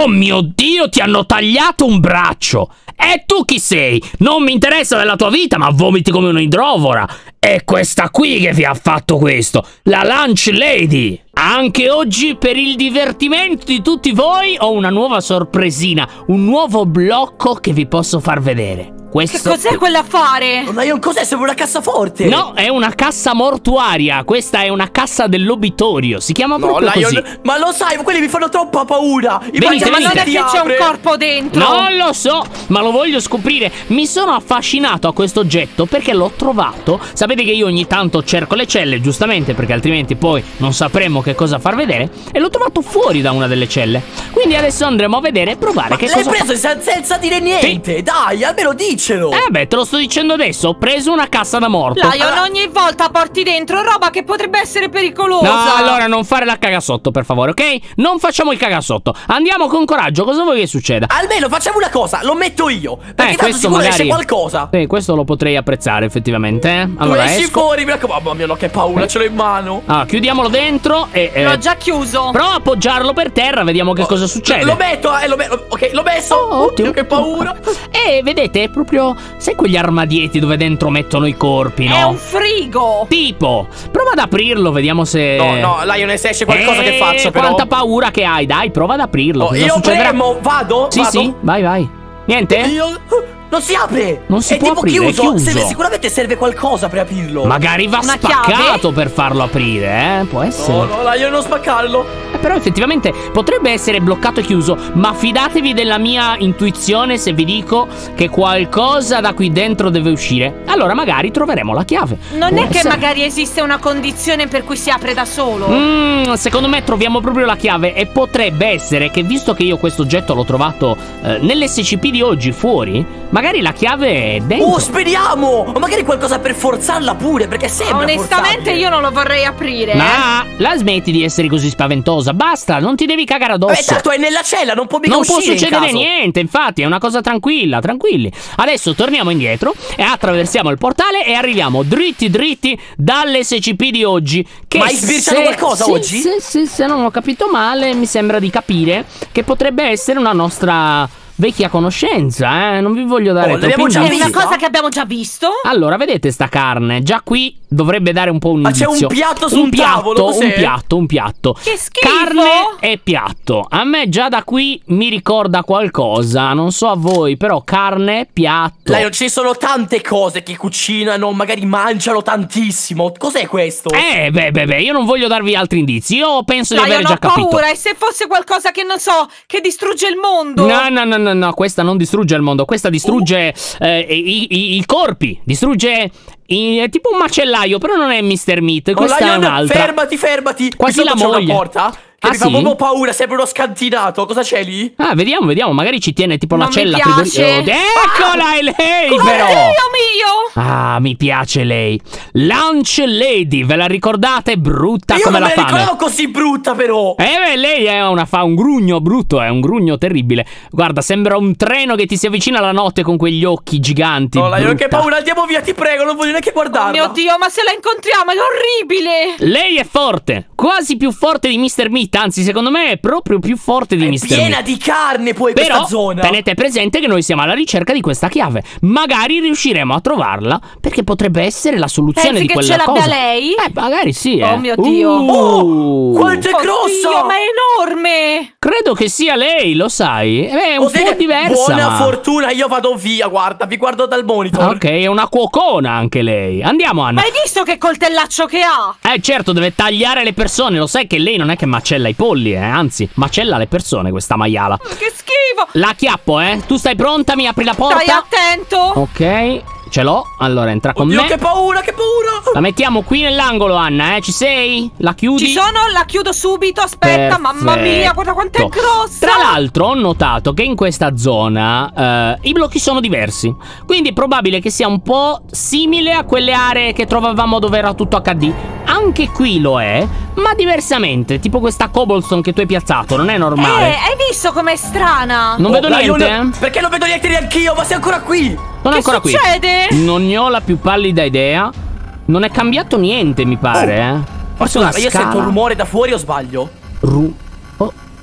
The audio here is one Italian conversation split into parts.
Oh mio Dio, ti hanno tagliato un braccio! E tu chi sei? Non mi interessa della tua vita, ma vomiti come un'idrovora! È questa qui che vi ha fatto questo, la Lunch Lady! Anche oggi, per il divertimento di tutti voi, ho una nuova sorpresina, un nuovo blocco che vi posso far vedere. Che cos'è quell'affare? Ma io cos'è? Sembra una cassaforte. No, è una cassa mortuaria. Questa è una cassa dell'obitorio. Si chiama proprio così. Ma lo sai, quelli mi fanno troppa paura. Venite, ma non è che c'è un corpo dentro. Non lo so, ma lo voglio scoprire. Mi sono affascinato a questo oggetto perché l'ho trovato. Sapete che io ogni tanto cerco le celle, giustamente, perché altrimenti poi non sapremo che cosa far vedere. E l'ho trovato fuori da una delle celle. Quindi adesso andremo a vedere e provare ma che cosa l'hai preso senza dire niente. Sì. Dai, almeno dicelo. Beh, te lo sto dicendo adesso. Ho preso una cassa da morto. Lion, ogni volta porti dentro roba che potrebbe essere pericolosa. No, allora non fare la cagasotto, per favore, ok? Non facciamo il cagasotto. Andiamo con coraggio. Cosa vuoi che succeda? Almeno facciamo una cosa, lo metto io. Perché tanto sicuro magari esce qualcosa. Questo lo potrei apprezzare, effettivamente. Allora, esci fuori, mi raccomando. Mamma mia, no, che paura, ce l'ho in mano. Allora, chiudiamolo dentro e... L'ho già chiuso. Prova a appoggiarlo per terra, vediamo che cosa succede. Lo metto, ok, l'ho messo. Ottimo. Che paura. Vedete, è proprio... Sai quegli armadietti dove dentro mettono i corpi, no? È un frigo. Tipo, prova ad aprirlo, vediamo se... No, Lion, se esce qualcosa che faccio, però. Quanta paura che hai, dai, prova ad aprirlo. Cosa io succederà? premo, vado? Sì, vai. Niente? Non si apre! Non si può aprire, è chiuso. Sicuramente serve qualcosa per aprirlo. Magari va spaccato per farlo aprire, Può essere. No, io non spaccarlo. Però effettivamente potrebbe essere bloccato e chiuso. Ma fidatevi della mia intuizione se vi dico che qualcosa da qui dentro deve uscire. Allora magari troveremo la chiave. Non è che magari esiste una condizione per cui si apre da solo? Secondo me troviamo proprio la chiave. E potrebbe essere che, visto che io questo oggetto l'ho trovato nell'SCP di oggi fuori, magari la chiave è dentro. Oh, speriamo! O magari qualcosa per forzarla pure, perché sembra onestamente forzabile. io non lo vorrei aprire. Ma la smetti di essere così spaventosa. Basta, non ti devi cagare addosso. Tanto è nella cella, non può mica uscire. Non può succedere in caso. niente, infatti, è una cosa tranquilla, tranquilli. Adesso torniamo indietro e attraversiamo il portale e arriviamo dritti dall'SCP di oggi. Che ma hai sbirciato qualcosa oggi? Sì, se non ho capito male, mi sembra di capire che potrebbe essere una nostra vecchia conoscenza, non vi voglio dare troppi indizi. È una cosa che abbiamo già visto. Allora, vedete sta carne? Già qui dovrebbe dare un po' un indizio. Ma c'è un piatto su un tavolo, un piatto. Che schifo! Carne e piatto. A me già da qui mi ricorda qualcosa. Non so a voi, però carne, piatto. Lion, ci sono tante cose che cucinano, magari mangiano tantissimo. Cos'è questo? Beh, io non voglio darvi altri indizi. Io penso di aver già capito. Ho paura, e se fosse qualcosa che non so, che distrugge il mondo? No, questa non distrugge il mondo. Questa distrugge i corpi. Distrugge tipo un macellaio. Però non è Mr. Meat. Questa è un'altra. Fermati. Quasi la moglie. Una porta che mi fa proprio paura. Sembra uno scantinato. Cosa c'è lì? Vediamo. Magari ci tiene tipo la cella frigorifera. Eccola, è lei però. Mio. Mi piace lei. Lunch Lady, ve la ricordate? Brutta come la fame. Io non me la ricordavo così brutta però. Lei è un grugno brutto. È un grugno terribile. Guarda, sembra un treno che ti si avvicina la notte con quegli occhi giganti. No, Lion, che paura. Andiamo via, ti prego. Non voglio neanche guardarla. Oh mio Dio, ma se la incontriamo è orribile. Lei è forte. Quasi più forte di Mr. Meat. Anzi, secondo me è proprio più forte di Mr. Meat. È piena di carne poi questa zona. Tenete presente che noi siamo alla ricerca di questa chiave. Magari riusciremo a trovarla, perché potrebbe essere la soluzione di quella cosa. Pensi che ce l'abbia lei? Magari sì. Oh mio Dio. Quanto è grosso! Dio, ma è enorme. Credo che sia lei, lo sai. È un po' diversa. Buona fortuna, io vado via, guarda, vi guardo dal monitor. Ok, è una cuocona anche lei. Andiamo, Anna. Ma hai visto che coltellaccio che ha? Certo, deve tagliare le persone. Lo sai che lei non è che macella i polli, anzi, macella le persone questa maiala. Che schifo. La chiappo, Tu stai pronta? Mi apri la porta? Stai attento. Ok, ce l'ho. Allora entra con me. Che paura, che paura. La mettiamo qui nell'angolo, Anna, Ci sei? La chiudi? Ci sono, la chiudo subito. Aspetta, mamma mia, guarda quanto è grossa. Tra l'altro ho notato che in questa zona i blocchi sono diversi. Quindi è probabile che sia un po' simile a quelle aree che trovavamo dove era tutto HD. Anche qui lo è, ma diversamente. Tipo questa cobblestone che tu hai piazzato, non è normale. Hai visto com'è strana? Non vedo niente, Perché non vedo niente neanch'io, ma sei ancora qui. Non è ancora qui. Che succede? Non ne ho la più pallida idea. Non è cambiato niente, mi pare, Forse una io scala. sento un rumore da fuori o sbaglio?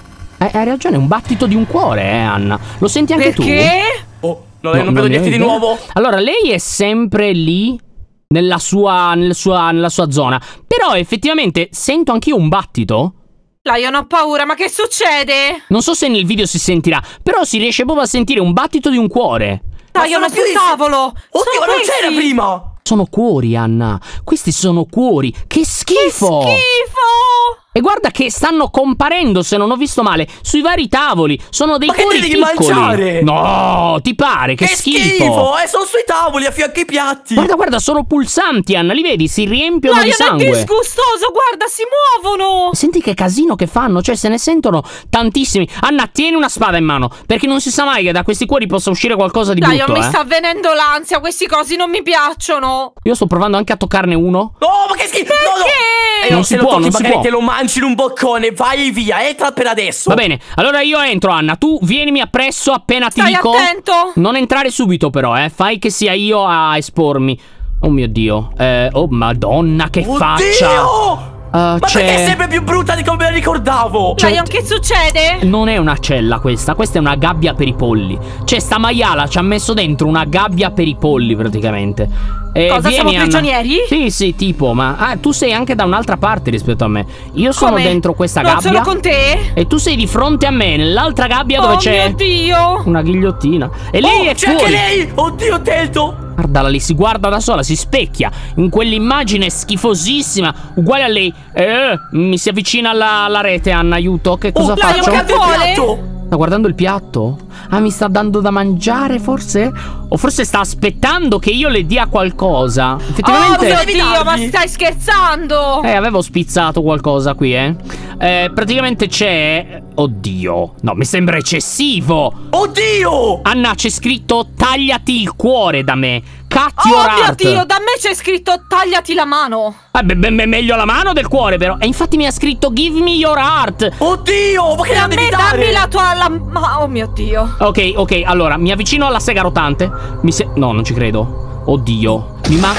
Hai ragione, è un battito di un cuore, Anna. Lo senti anche tu? Perché? Oh, non vedo niente di nuovo. Allora, lei è sempre lì nella sua zona. Però effettivamente sento anch'io un battito. Lion, ho paura, ma che succede? Non so se nel video si sentirà, però si riesce proprio a sentire un battito di un cuore. Lion, sul tavolo! Oddio, ma non c'era prima! Sono cuori, Anna. Questi sono cuori. Che schifo! Che schifo! E guarda che stanno comparendo, se non ho visto male, sui vari tavoli. Sono dei cuori devi piccoli. mangiare? No, ti pare? Che schifo! Sono sui tavoli, a fianco ai piatti. Guarda, sono pulsanti, Anna. Li vedi? Si riempiono di sangue. Lion, è disgustoso, guarda, si muovono. Senti che casino che fanno, cioè se ne sentono tantissimi. Anna, tieni una spada in mano, perché non si sa mai che da questi cuori possa uscire qualcosa di brutto. Lion, mi sta venendo l'ansia, questi cosi non mi piacciono. Io sto provando anche a toccarne uno. No, ma che schifo! Perché? No. Non si può, non si può. Te lo mangi in un boccone, vai via, entra per adesso. Va bene, allora io entro, Anna. Tu vienimi appresso appena ti dico. Stai attento. Non entrare subito però, fai che sia io a espormi. Oh mio Dio. Oh madonna, che faccia. Ma perché è sempre più brutta di come la ricordavo? Lion, che succede? Non è una cella questa è una gabbia per i polli. Cioè sta maiala ci ha messo dentro una gabbia per i polli praticamente. Cosa, siamo prigionieri? Sì, tipo, ma tu sei anche da un'altra parte rispetto a me. Io sono dentro questa gabbia. Non sono con te? E tu sei di fronte a me, nell'altra gabbia dove c'è... Oh mio Dio! Una ghigliottina. E lei è c'è fuori. anche lei! Oddio, Telto! Guardala lì, si guarda da sola, si specchia in quell'immagine schifosissima, uguale a lei. Mi si avvicina alla rete, Anna, aiuto. Che cosa faccio? Che vuole? Sta guardando il piatto? Ah, mi sta dando da mangiare, forse? O forse sta aspettando che io le dia qualcosa. Effettivamente... Oh mio Dio, ma stai scherzando? Avevo spizzato qualcosa qui, praticamente c'è... Oddio, no, mi sembra eccessivo. Oddio! Anna, c'è scritto tagliati il cuore da me. Cut your heart. Oh mio Dio, da me c'è scritto tagliati la mano. Meglio la mano del cuore però. E infatti mi ha scritto give me your heart. Oddio, ma che la devi dare? Dammi la tua... oh mio Dio. Ok, allora, mi avvicino alla sega rotante. No, non ci credo. Oddio.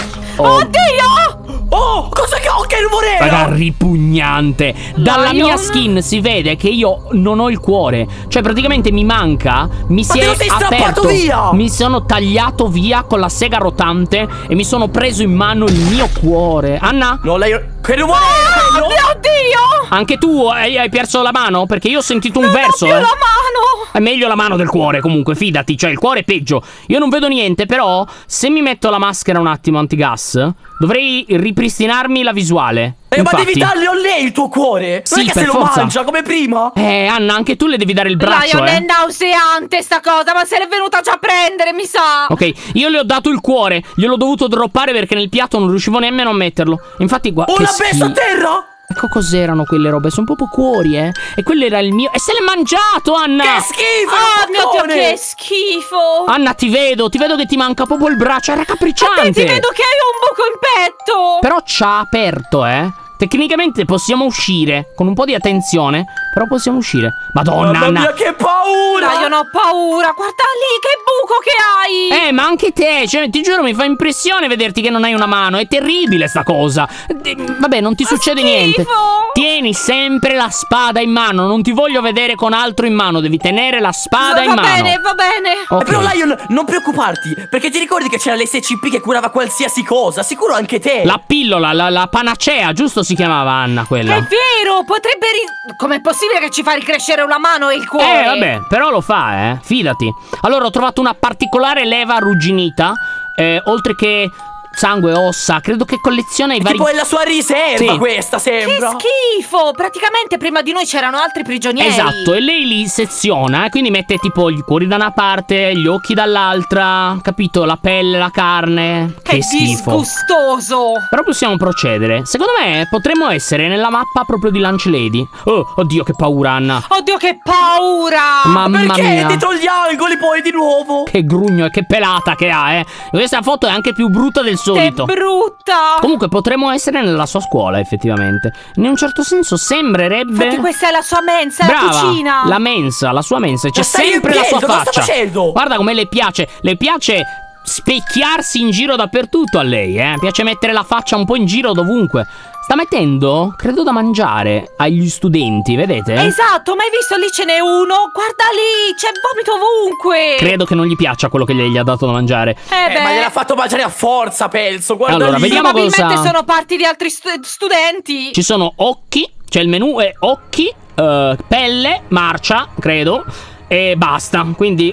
Oddio! Oh, cosa che rumore era? Raga, ripugnante. Dalla mia skin si vede che io non ho il cuore. Cioè praticamente mi manca. Mi si è aperto via. Mi sono tagliato via con la sega rotante e mi sono preso in mano il mio cuore. Anna? No, lei... Che rumore era quello? Oh mio Dio! Anche tu hai perso la mano? Perché io ho sentito un verso, Non ho più la mano! È meglio la mano del cuore, comunque, fidati. Cioè, il cuore è peggio. Io non vedo niente, però se mi metto la maschera un attimo antigas, dovrei ripristinarmi la visuale. Ma devi darle a lei il tuo cuore. Non è che se lo mangia come prima. Anna, anche tu le devi dare il braccio. Lion, è nauseante sta cosa, ma se l'è venuta già a prendere, mi sa. Ok, io le ho dato il cuore. Gliel'ho dovuto droppare perché nel piatto non riuscivo nemmeno a metterlo. Infatti, guarda. Oh, l'ha messo a terra? Ecco cos'erano quelle robe, sono proprio cuori, E quello era il mio... E se l'è mangiato, Anna! Che schifo! Oh mio Dio, che schifo! Anna, ti vedo che ti manca proprio il braccio, è raccapricciante! Ti vedo che hai un buco in petto! Però c'ha aperto, Tecnicamente possiamo uscire, con un po' di attenzione, però possiamo uscire. Madonna, Anna! Mamma mia, che paura! Io non ho paura, guarda lì, che buco che hai! Ma anche te, cioè, ti giuro, mi fa impressione vederti che non hai una mano, è terribile sta cosa. Vabbè, non ti succede niente. Tieni sempre la spada in mano, non ti voglio vedere con altro in mano, devi tenere la spada in mano. Va bene. Okay. Però Lion, non preoccuparti, perché ti ricordi che c'era l'SCP che curava qualsiasi cosa, sicuro anche te. La pillola, la panacea, giusto si chiamava, Anna, quella. È vero, potrebbe... Com'è possibile che ci fa ricrescere una mano e il cuore? Vabbè, però lo fa, fidati. Allora, ho trovato una particolare leva arrugginita, oltre che sangue, ossa, credo che colleziona i vari... Tipo è la sua riserva questa, sembra. Che schifo! Praticamente prima di noi c'erano altri prigionieri. Esatto, e lei li seziona, quindi mette tipo gli cuori da una parte, gli occhi dall'altra, capito? La pelle, la carne. Che schifo. Disgustoso. Però possiamo procedere. Secondo me potremmo essere nella mappa proprio di Lunch Lady. Oh, oddio, che paura, Anna. Oddio, che paura! Mamma mia. Perché dietro gli angoli poi di nuovo? Che grugno e che pelata che ha, Questa foto è anche più brutta del solito. Che brutta! Comunque potremmo essere nella sua scuola, effettivamente. In un certo senso sembrerebbe... Infatti questa è la sua mensa, brava, la cucina. La mensa, la sua mensa. C'è sempre la sua faccia. Cosa sta facendo? Guarda come le piace. Le piace specchiarsi in giro dappertutto a lei, Piace mettere la faccia un po' in giro dovunque. Sta mettendo, credo, da mangiare agli studenti, vedete? Esatto, ma hai visto? Lì ce n'è uno. Guarda lì, c'è vomito ovunque. Credo che non gli piaccia quello che gli ha dato da mangiare. Ma gliel'ha fatto mangiare a forza, penso. Guarda Allora, lì. vediamo Probabilmente cosa... sono parti di altri studenti. Ci sono occhi, cioè il menù è occhi, pelle, marcia, credo, e basta. Quindi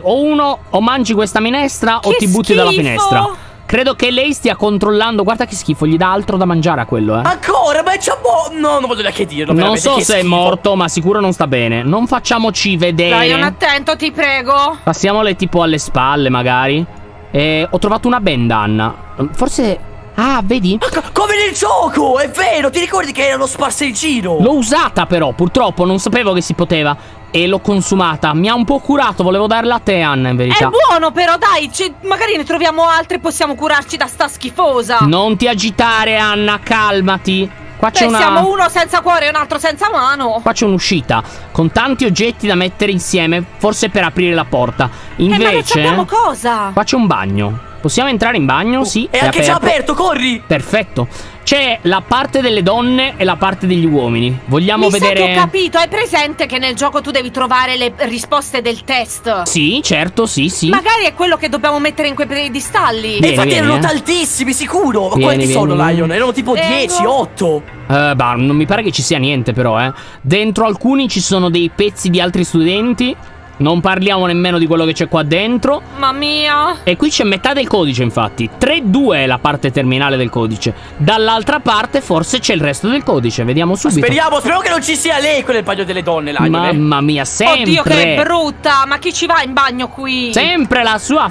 o mangi questa minestra o ti butti dalla finestra. Credo che lei stia controllando. Guarda che schifo, gli dà altro da mangiare a quello, Ancora? Ma c'è no, non voglio neanche dirlo. Non so se è morto, ma sicuro non sta bene. Non facciamoci vedere. Dai, un attento, ti prego. Passiamole tipo alle spalle, magari. Ho trovato una benda, Anna. Forse... Ah, vedi? Come nel gioco, è vero. Ti ricordi che erano sparse in giro? L'ho usata però, purtroppo, non sapevo che si poteva. E l'ho consumata. Mi ha un po' curato, volevo darla a te, Anna, in verità. È buono però, dai, magari ne troviamo altre e possiamo curarci da sta schifosa. Non ti agitare, Anna, calmati. Qua c'è una... siamo uno senza cuore e un altro senza mano. Qua c'è un'uscita con tanti oggetti da mettere insieme, forse per aprire la porta. Invece... ma non sappiamo cosa. Qua c'è un bagno. Possiamo entrare in bagno? Sì, è anche già aperto, corri! Perfetto. C'è la parte delle donne e la parte degli uomini. Vogliamo vedere... Mi sa che ho capito, hai presente che nel gioco tu devi trovare le risposte del test? Sì, certo, sì. Magari è quello che dobbiamo mettere in quei piedistalli. E infatti erano tantissimi, sicuro. Ma quanti sono, Lion? Erano tipo 10, 8. Bah, non mi pare che ci sia niente però, Dentro alcuni ci sono dei pezzi di altri studenti. Non parliamo nemmeno di quello che c'è qua dentro. Mamma mia. E qui c'è metà del codice, infatti. 3-2 è la parte terminale del codice. Dall'altra parte forse c'è il resto del codice. Vediamo subito. Speriamo che non ci sia lei con il bagno delle donne, Lion. Mamma mia, sempre. Oddio, che brutta. Ma chi ci va in bagno qui? Sempre la sua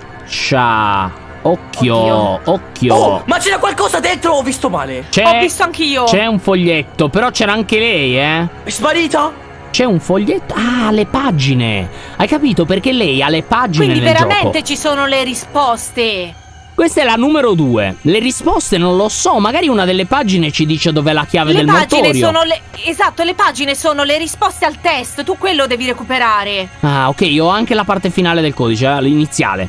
faccia. Occhio. Oh, ma c'era qualcosa dentro, ho visto male. Ho visto anch'io. C'è un foglietto, però c'era anche lei, È sparita? C'è un foglietto. Ah, le pagine. Hai capito? Perché lei ha le pagine nel gioco. Quindi veramente ci sono le risposte. Questa è la numero 2. Le risposte non lo so. Magari una delle pagine ci dice dov'è la chiave del motorio. Esatto, le pagine sono le risposte al test. Tu quello devi recuperare. Ah, ok. Io ho anche la parte finale del codice, l'iniziale.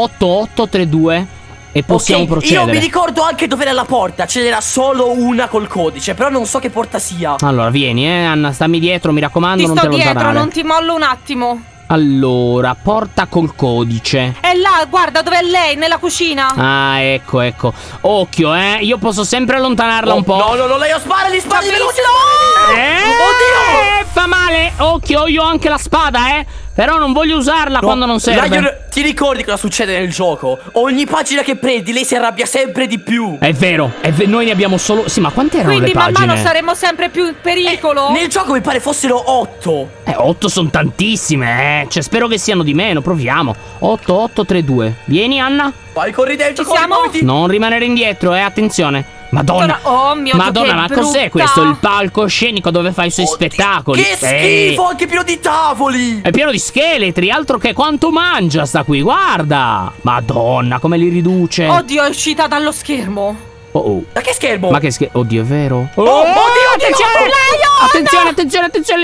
8832. E possiamo procedere. Io mi ricordo anche dov'era la porta. Ce n'era solo una col codice, però non so che porta sia. Allora, vieni, Anna, stammi dietro, mi raccomando, non te allontanare. Ti sto dietro, non ti mollo un attimo. Allora, porta col codice. È là, guarda, dov'è lei? Nella cucina. Ah, ecco. Occhio, Io posso sempre allontanarla un po'. No, lei sparali veloce. Oddio! Fa male. Occhio, io ho anche la spada, Però non voglio usarla quando non serve. Lion, ti ricordi cosa succede nel gioco? Ogni pagina che prendi, lei si arrabbia sempre di più. È vero, noi ne abbiamo solo... Sì, ma quante erano le pagine? Quindi man mano saremo sempre più in pericolo? Nel gioco mi pare fossero 8. 8 sono tantissime, Cioè, spero che siano di meno, proviamo. 8832. Vieni, Anna. Vai, corri dentro, muoviti. Non rimanere indietro, attenzione. Madonna, oh mio Dio, Madonna, ma cos'è questo? Il palcoscenico dove fai i suoi spettacoli? Che schifo, anche pieno di tavoli. È pieno di scheletri, altro che quanto mangia sta qui, guarda. Madonna, come li riduce. Oddio, è uscita dallo schermo. Da che schermo? Ma che schermo? Oddio, è vero? Oddio, attenzione, le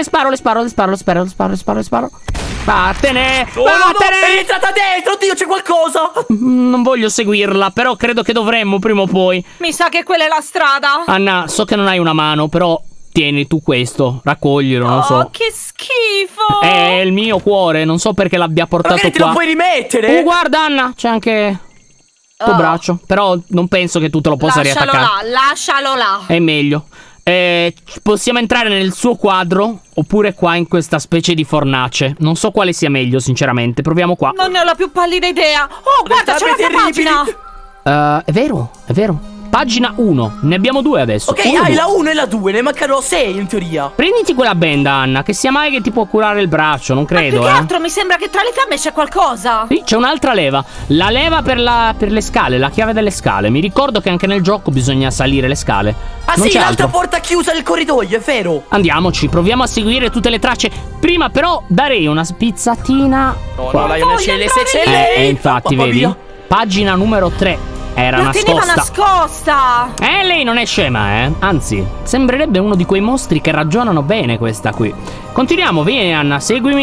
sparo. Vattene! È rientrata dentro, oddio, c'è qualcosa. Non voglio seguirla, però credo che dovremmo prima o poi. Mi sa che quella è la strada. Anna, so che non hai una mano, però tieni tu questo, raccoglilo, non so. Oh, che schifo. È il mio cuore, non so perché l'abbia portato magari qua. Te lo puoi rimettere. Guarda, Anna, c'è anche il tuo braccio. Però non penso che tu te lo possa riattaccare. Lascialo là. È meglio. Possiamo entrare nel suo quadro oppure qua in questa specie di fornace. Non so quale sia meglio, sinceramente. Proviamo qua. Non ne ho la più pallida idea. Oh, guarda, c'è un'altra pagina. È vero. Pagina 1. Ne abbiamo 2 adesso. Ok, hai la 1 e la 2. Ne mancano 6 in teoria. Prenditi quella benda, Anna. Che sia mai che ti può curare il braccio. Non credo, Ma più che altro mi sembra che tra le fiamme c'è qualcosa. Sì, c'è un'altra leva. La leva per le scale. La chiave delle scale. Mi ricordo che anche nel gioco bisogna salire le scale. Ah sì, l'altra porta chiusa del corridoio, è vero. Andiamoci, proviamo a seguire tutte le tracce. Prima però darei una spizzatina. No, Lion, se c'è lei. Infatti, vedi? Pagina numero 3. Era nascosta. La teneva nascosta. Lei non è scema, Anzi, sembrerebbe uno di quei mostri che ragionano bene questa qui. Continuiamo, vieni Anna, seguimi.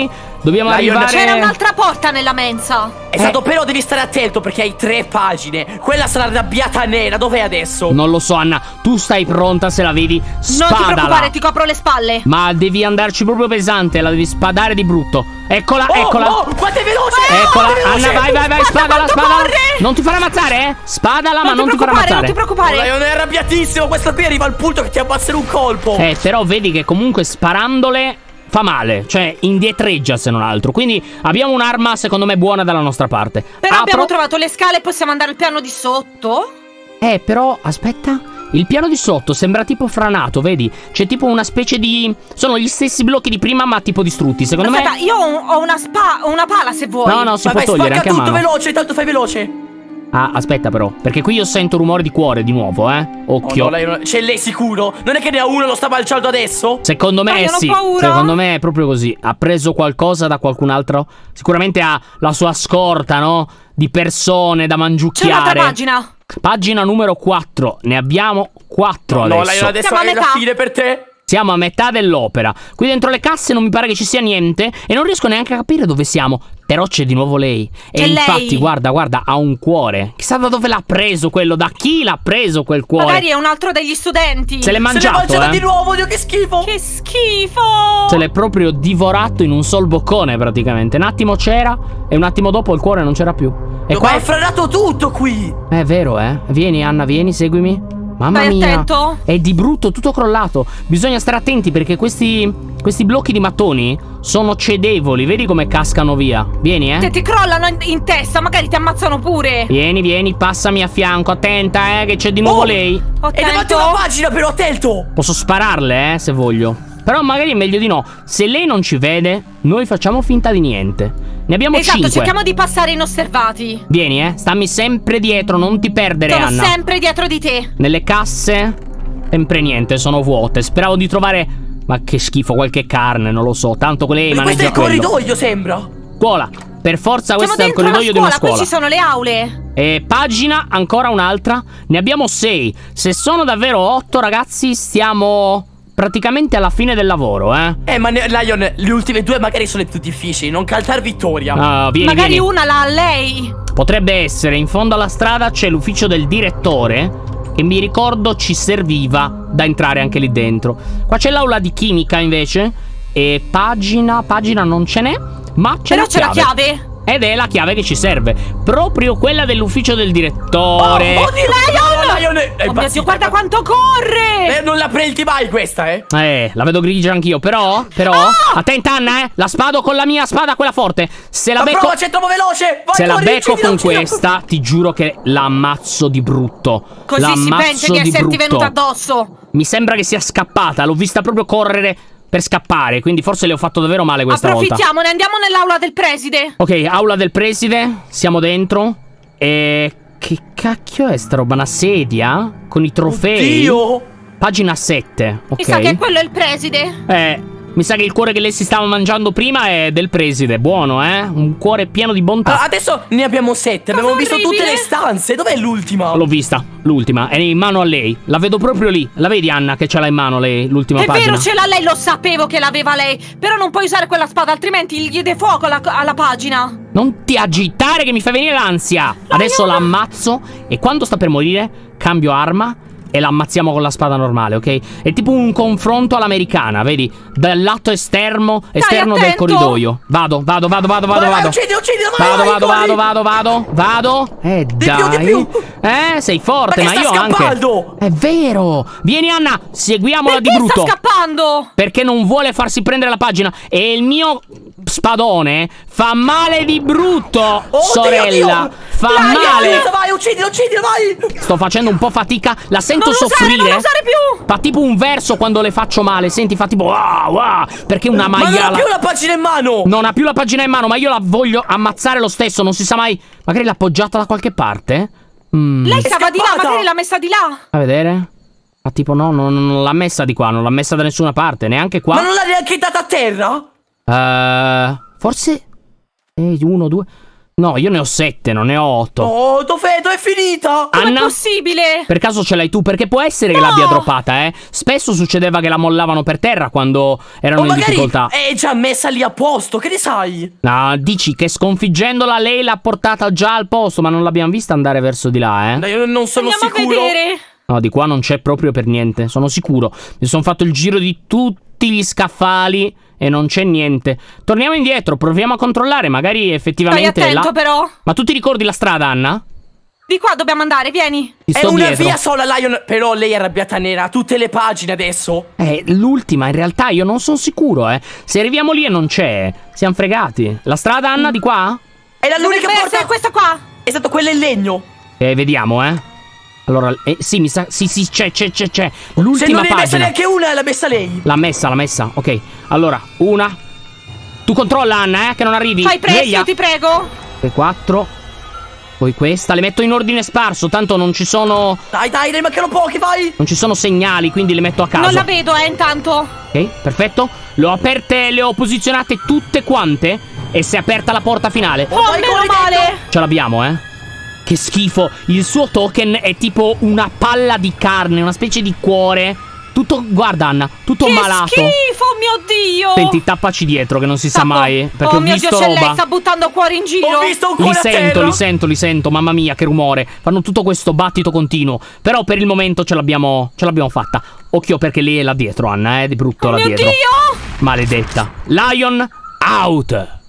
Dobbiamo Lion, arrivare... C'era un'altra porta nella mensa. Esatto, però devi stare attento perché hai 3 pagine. Quella sarà arrabbiata nera. Dov'è adesso? Non lo so, Anna. Tu stai pronta, se la vedi, spadala. Non ti preoccupare, ti copro le spalle. Ma devi andarci proprio pesante, la devi spadare di brutto. Eccola, eccola. Oh, quanto è veloce! Eccola, quanto è veloce! Anna, vai, Guarda spadala, quanto spadala. corre! Non ti farà ammazzare, eh? Spadala, ma non ti farà Non ammazzare. ti preoccupare. Lion è arrabbiatissimo. Questo qui arriva al punto che ti ammazza in un colpo. Però vedi che comunque sparandole fa male, cioè indietreggia se non altro. Quindi abbiamo un'arma secondo me buona dalla nostra parte. Però abbiamo trovato le scale e possiamo andare al piano di sotto. Però aspetta, il piano di sotto sembra tipo franato, vedi? C'è tipo una specie di... Sono gli stessi blocchi di prima ma tipo distrutti, secondo me... Aspetta, io ho una pala se vuoi. No, si può Vai, togliere anche a tutto mano. veloce, tanto fai veloce. Ah, aspetta però, perché qui io sento rumore di cuore di nuovo, Occhio. Oh, no, Lion, c'è lei sicuro? Non è che ne ha uno e lo sta balciando adesso? Secondo me io ho sì, paura. secondo me è proprio così. Ha preso qualcosa da qualcun altro. Sicuramente ha la sua scorta, no? Di persone da C'è mangiucchiare. un'altra pagina. Pagina numero 4. Ne abbiamo 4 No, adesso. Lion, adesso Siamo a è la metà. fine per te. Siamo a metà dell'opera. Qui dentro le casse non mi pare che ci sia niente e non riesco neanche a capire dove siamo. Però c'è di nuovo lei. E C'è infatti, lei. guarda, ha un cuore. Chissà da dove l'ha preso quello, da chi l'ha preso quel cuore. Magari è un altro degli studenti. Se l'è Se l'è mangiato, mangiata di nuovo, Dio, che schifo. Che schifo. Se l'è proprio divorato in un sol boccone praticamente. Un attimo c'era e un attimo dopo il cuore non c'era più. E Ma qua è franato tutto qui. è vero, Vieni Anna, vieni, seguimi. Mamma Stai mia, attento. è di brutto, tutto crollato. Bisogna stare attenti perché questi blocchi di mattoni sono cedevoli. Vedi come cascano via. Vieni, Ti crollano in testa, magari ti ammazzano pure. Vieni, passami a fianco. Attenta, che c'è di nuovo lei. È davanti a una pagina, però, attento. Posso spararle, se voglio. Però magari è meglio di no. Se lei non ci vede, noi facciamo finta di niente. Ne abbiamo 5. Cerchiamo di passare inosservati. Vieni, stammi sempre dietro, non ti perdere, Sono Anna. sempre dietro di te. Nelle casse sempre niente, sono vuote. Speravo di trovare... Ma che schifo, qualche carne, non lo so. Tanto quelle Ma questo è maneggia il quello. corridoio, sembra. Scuola, per forza questo è il Siamo dentro corridoio di una scuola. Qui ci sono le aule. E pagina, ancora un'altra. Ne abbiamo 6. Se sono davvero 8, ragazzi, stiamo... praticamente alla fine del lavoro, Ma Lion, le ultime 2 magari sono le più difficili. Non cantare vittoria. Magari una l'ha lei. Potrebbe essere, in fondo alla strada c'è l'ufficio del direttore, che mi ricordo ci serviva da entrare anche lì dentro. Qua c'è l'aula di chimica invece. E pagina non ce n'è, ma c'è Però c'è la chiave. Ed è la chiave che ci serve. Proprio quella dell'ufficio del direttore. Oh, Lion è Oh mio Dio, guarda quanto corre. Non la prendi mai questa, La vedo grigia anch'io. Però attenta Anna, la spado con la mia spada, quella forte. Se la Ma becco... provaci, è troppo veloce. Vai, Se la corri, becco uccidila, con uccidila. questa, ti giuro che la ammazzo di brutto. Così si pensa di esserti venuta addosso. Mi sembra che sia scappata. L'ho vista proprio correre per scappare. Quindi forse le ho fatto davvero male questa volta. Approfittiamone, andiamo nell'aula del preside. Ok, aula del preside. Siamo dentro. E... che cacchio è sta roba? Una sedia? Con i trofei? Oddio. Pagina 7. Ok. Mi sa che quello è il preside. Mi sa che il cuore che lei si stava mangiando prima è del preside. Buono, Un cuore pieno di bontà. Adesso ne abbiamo 7. Abbiamo visto tutte le stanze. Dov'è l'ultima? L'ho vista, l'ultima. È in mano a lei. La vedo proprio lì. La vedi, Anna, che ce l'ha in mano lei, l'ultima È pagina? vero, ce l'ha lei, lo sapevo che l'aveva lei. Però non puoi usare quella spada, altrimenti gli diede fuoco alla pagina. Non ti agitare che mi fai venire l'ansia. Adesso la ammazzo e quando sta per morire cambio arma e la ammazziamo con la spada normale, ok? È tipo un confronto all'americana, vedi? Dal lato esterno del attento. corridoio. Vado. Vai, uccidi, Vado. di più. Sei forte, Ma ma che io sta anche. scappando? È vero. Vieni Anna, seguiamola di Perché brutto. sta scappando? Perché non vuole farsi prendere la pagina. E il mio spadone fa male di brutto, sorella. Fa male. Vai, uccidilo, vai. Sto facendo un po' fatica. La sento Non soffrire. non usare più. Fa tipo un verso quando le faccio male. Senti, fa tipo wow. Perché una Ma non maiala ha più la pagina in mano. non ha più la pagina in mano, ma io la voglio ammazzare lo stesso. Non si sa mai. Magari l'ha appoggiata da qualche parte. Lei stava di là, scappata. magari l'ha messa di là. A vedere. Ma tipo no, non l'ha messa di qua. Non l'ha messa da nessuna parte. Neanche qua. Ma non l'ha neanche data a terra? Forse 1, 2. No, io ne ho 7, non ne ho 8. Oh, dov'è finita? Com'è Anna? possibile? Per caso ce l'hai tu? Perché può essere che No! l'abbia droppata, eh? Spesso succedeva che la mollavano per terra quando erano O in magari difficoltà. è già messa lì a posto, che ne sai? No, dici che sconfiggendola lei l'ha portata già al posto, ma non l'abbiamo vista andare verso di là, eh? Dai, io non sono Andiamo sicuro. a vedere. No, di qua non c'è proprio per niente, sono sicuro. Mi sono fatto il giro di tutti gli scaffali e non c'è niente. Torniamo indietro, proviamo a controllare, magari Stai effettivamente è attento là. però. Ma tu ti ricordi la strada, Anna? Di qua dobbiamo andare, vieni. Ti È sto una dietro. via sola, Lion. Però lei è arrabbiata nera, tutte le pagine adesso. L'ultima, in realtà io non sono sicuro, eh. Se arriviamo lì e non c'è, siamo fregati. La strada, Anna, di qua? È l'unica Dovrebbe porta. essere questa qua. Esatto, quella in legno. Vediamo, eh. Allora, sì, mi sa. Sì, c'è. Se L'ultima non ne hai messa pagina. neanche una, l'ha messa lei. L'ha messa. Ok, allora, una. Tu controlla, Anna, che non arrivi. Fai presto, Sveglia. ti prego. E 4. Poi questa, le metto in ordine sparso, tanto non ci sono. Dai, ne mancano pochi, vai. Non ci sono segnali, quindi le metto a caso. Non la vedo, intanto. Ok, perfetto. Le ho aperte, le ho posizionate tutte quante. E si è aperta la porta finale. Oh, vai, meno corri male. dentro. Ce l'abbiamo, eh. Che schifo. Il suo token è tipo una palla di carne, una specie di cuore. Tutto, guarda Anna, tutto Che malato. schifo, mio Dio. Senti, tappaci dietro che non si sa Tappo. mai. Perché oh ho mio visto Dio, c'è lei, roba. sta buttando cuori in giro. Ho visto un cuore a terra. Li sento, mamma mia, che rumore. Fanno tutto questo battito continuo. Però per il momento ce l'abbiamo fatta. Occhio perché lei è là dietro, Anna, di brutto là Mio dietro. Dio. Maledetta. Lion out.